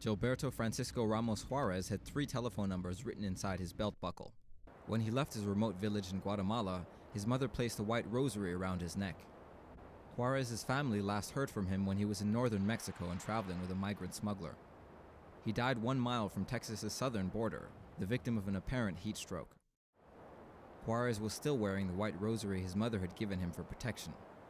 Gilberto Francisco Ramos Juarez had 3 telephone numbers written inside his belt buckle. When he left his remote village in Guatemala, his mother placed a white rosary around his neck. Juarez's family last heard from him when he was in northern Mexico and traveling with a migrant smuggler. He died 1 mile from Texas's southern border, the victim of an apparent heat stroke. Juarez was still wearing the white rosary his mother had given him for protection,